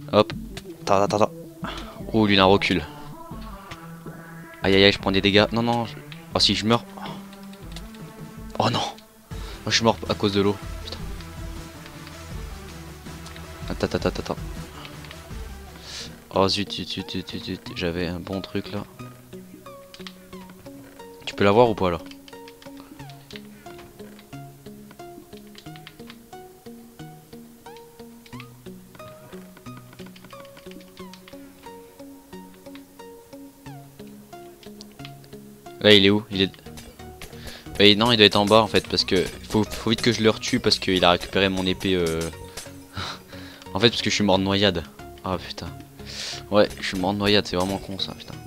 Hop. Attends, attends, attends. Oh, lui, il a un recul. Aïe, aïe, aïe, je prends des dégâts. Non, non. Oh, si je meurs. Oh non. Oh, je suis mort à cause de l'eau. Putain. Attends, attends, attends, attends. Oh, zut, zut, zut, zut, zut, zut. J'avais un bon truc, là. Tu peux l'avoir ou pas, là? Là, il est où? Il est... non, il doit être en bas en fait parce que faut vite que je le retue parce qu'il a récupéré mon épée. En fait, parce que je suis mort de noyade. Ah putain. Ouais, je suis mort de noyade, c'est vraiment con ça, putain.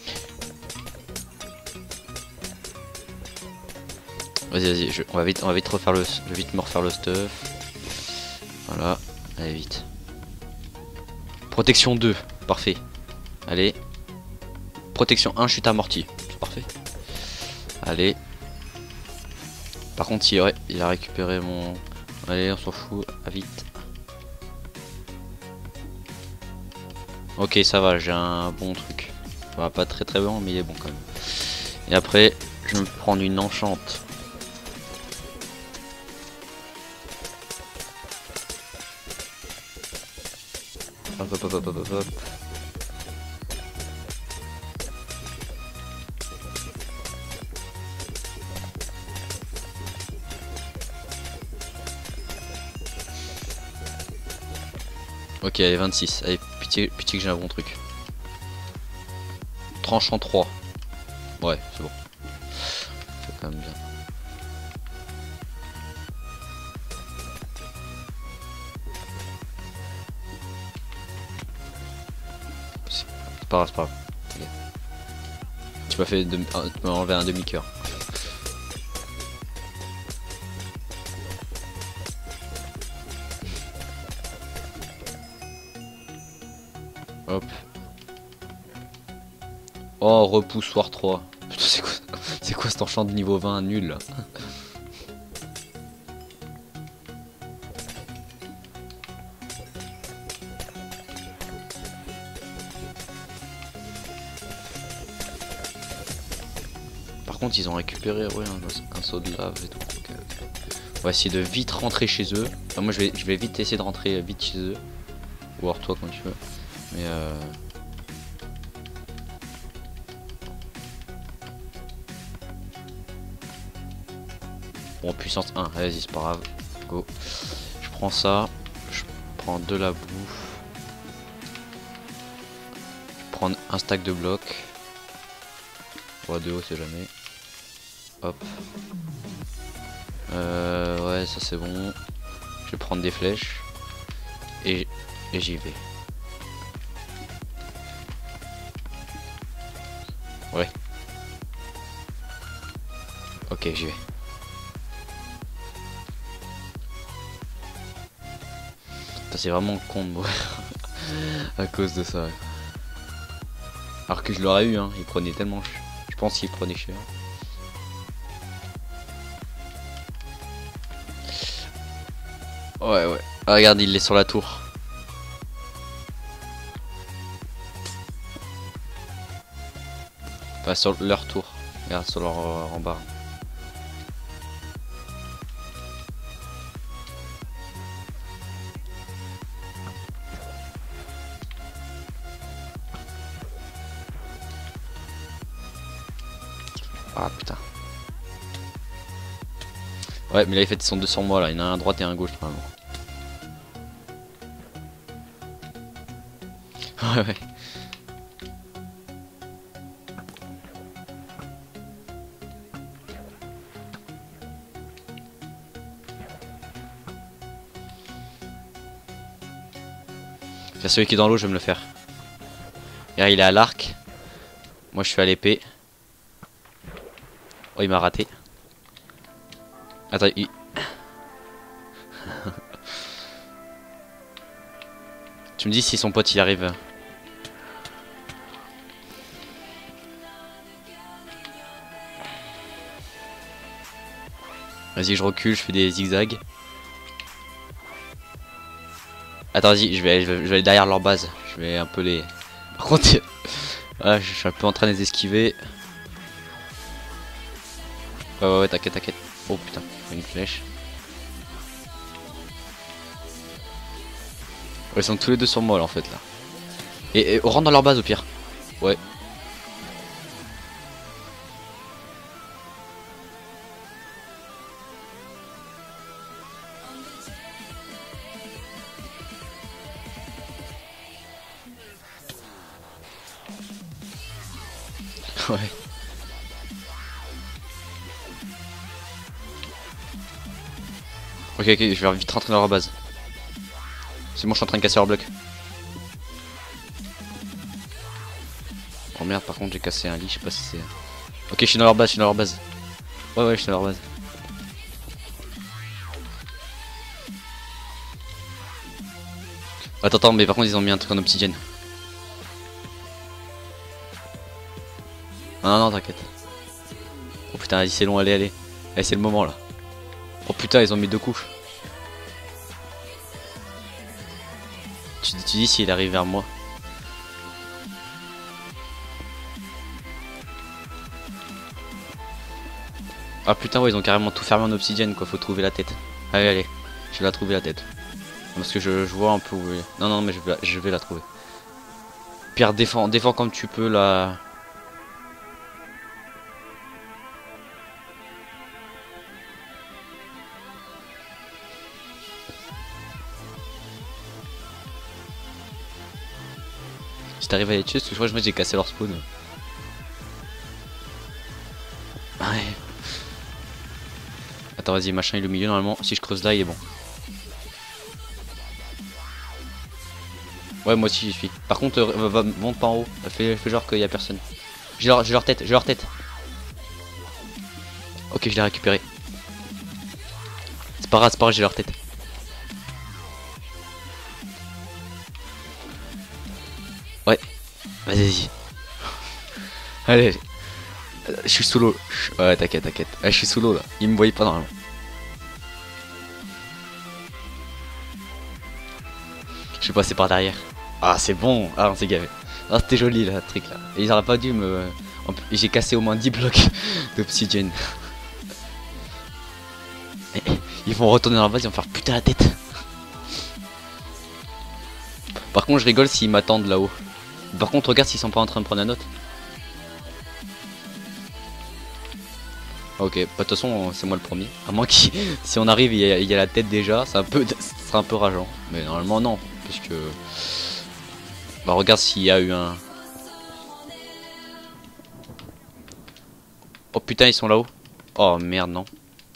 Vas-y, vas-y, on va vite refaire je vais vite me refaire le stuff. Voilà, allez vite. Protection 2, parfait. Allez. Protection 1, chute amortie. C'est parfait. Allez. Par contre, il a récupéré mon... Allez, on s'en fout, à vite. Ok, ça va, j'ai un bon truc. Bah, pas très très bon, mais il est bon quand même. Et après, je vais me prendre une enchante. Hop, hop, hop, hop, hop, hop. Ok, allez, 26. Allez, pitié, pitié que j'ai un bon truc. Tranchant 3. Ouais, c'est bon. C'est quand même bien. C'est pas grave, c'est pas grave. T'inquiète. Tu m'as fait tu m'as enlevé un demi-cœur. Hop. Oh, repoussoir 3. Putain, c'est quoi cet enchant de niveau 20 nul là? Par contre, ils ont récupéré ouais, un seau de lave et tout. Ok, ok. On va essayer de vite rentrer chez eux. Enfin, moi, je vais vite essayer de rentrer vite chez eux. Ou alors toi, quand tu veux. Mais bon, puissance 1. Vas-y, c'est pas grave. Go. Je prends ça. Je prends de la bouffe. Je prends un stack de blocs. Ouais, de haut, c'est jamais. Hop. Ouais, ça c'est bon. Je vais prendre des flèches. Et j'y vais. Ouais. Ok, j'y vais. C'est vraiment con de mourir à cause de ça. Alors que je l'aurais eu, hein. Il prenait tellement cher. Je pense qu'il prenait cher. Ouais, ouais. Ah, regarde, il est sur la tour. Enfin, sur leur tour. Regarde, sur leur en bas. Ah putain. Ouais, mais là, il fait son 2 sur moi là. Il y en a un à droite et un à gauche, normalement. Ouais, ouais. Tiens, celui qui est dans l'eau, je vais me le faire. Regarde, il est à l'arc. Moi, je suis à l'épée. Oh, il m'a raté. Attends, tu me dis si son pote il arrive. Vas-y, je recule, je fais des zigzags. Attends, vas-y, je vais aller derrière leur base. Je vais un peu les... Par contre, voilà, je suis un peu en train de les esquiver. Ouais, t'inquiète, t'inquiète. Oh putain, une flèche. Ouais, ils sont tous les deux sur moi là en fait là. Et on rentre dans leur base au pire. Ouais. Ouais. Ok, je vais vite rentrer dans leur base. C'est bon, je suis en train de casser leur bloc. Oh merde, par contre, j'ai cassé un lit, je sais pas si c'est... Ok, je suis dans leur base, je suis dans leur base. Ouais, je suis dans leur base. Attends, mais par contre, ils ont mis un truc en obsidienne. Non, t'inquiète. Oh putain, vas-y, c'est long, allez. Allez, c'est le moment là. Oh putain, ils ont mis 2 couches. Tu dis s'il arrive vers moi. Ah putain, ouais, ils ont carrément tout fermé en obsidienne quoi, faut trouver la tête. Allez, je vais la trouver la tête. Parce que je vois un peu où elle est. Non, mais je vais la trouver. Pierre, défends comme tu peux là. Si t'arrives à les tuer, parce que je crois que j'ai cassé leur spawn. Ouais. Attends, vas-y, machin, il est au milieu normalement. Si je creuse là, il est bon. Ouais, moi aussi j'y suis. Par contre, monte pas en haut. Fais genre qu'il y a personne. J'ai leur tête, Ok, je l'ai récupéré. C'est pas grave, j'ai leur tête. Ouais, vas-y. Allez, je suis sous l'eau. Ouais, t'inquiète. Ouais, je suis sous l'eau là. Il me voyait pas normalement. Je suis passé par derrière. Ah, c'est bon. Ah, on s'est gavé. Ah, c'était joli là, le truc là. Et ils auraient pas dû me... J'ai cassé au moins 10 blocs d'obsidienne. Ils vont retourner dans la base, ils vont faire putain la tête. Par contre, je rigole s'ils m'attendent là-haut. Par contre, regarde s'ils sont pas en train de prendre la note. Ok, bah, de toute façon, c'est moi le premier. À moins que si on arrive, il y a la tête déjà, c'est ce sera un peu rageant. Mais normalement, non. Puisque. Bah, regarde s'il y a eu un. Oh putain, ils sont là-haut. Oh merde, non.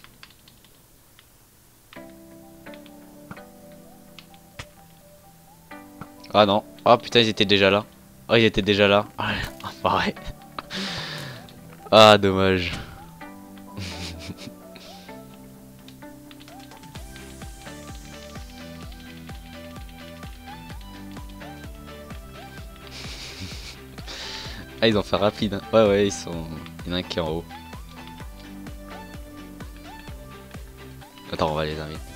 Ah non. Ah putain, ils étaient déjà là. Oh, ils étaient déjà là. Ah, ouais. Ah, dommage. Ah, ils ont fait rapide. Hein. Ouais, ils sont. Il y en a un qui est en haut. Attends, on va les inviter.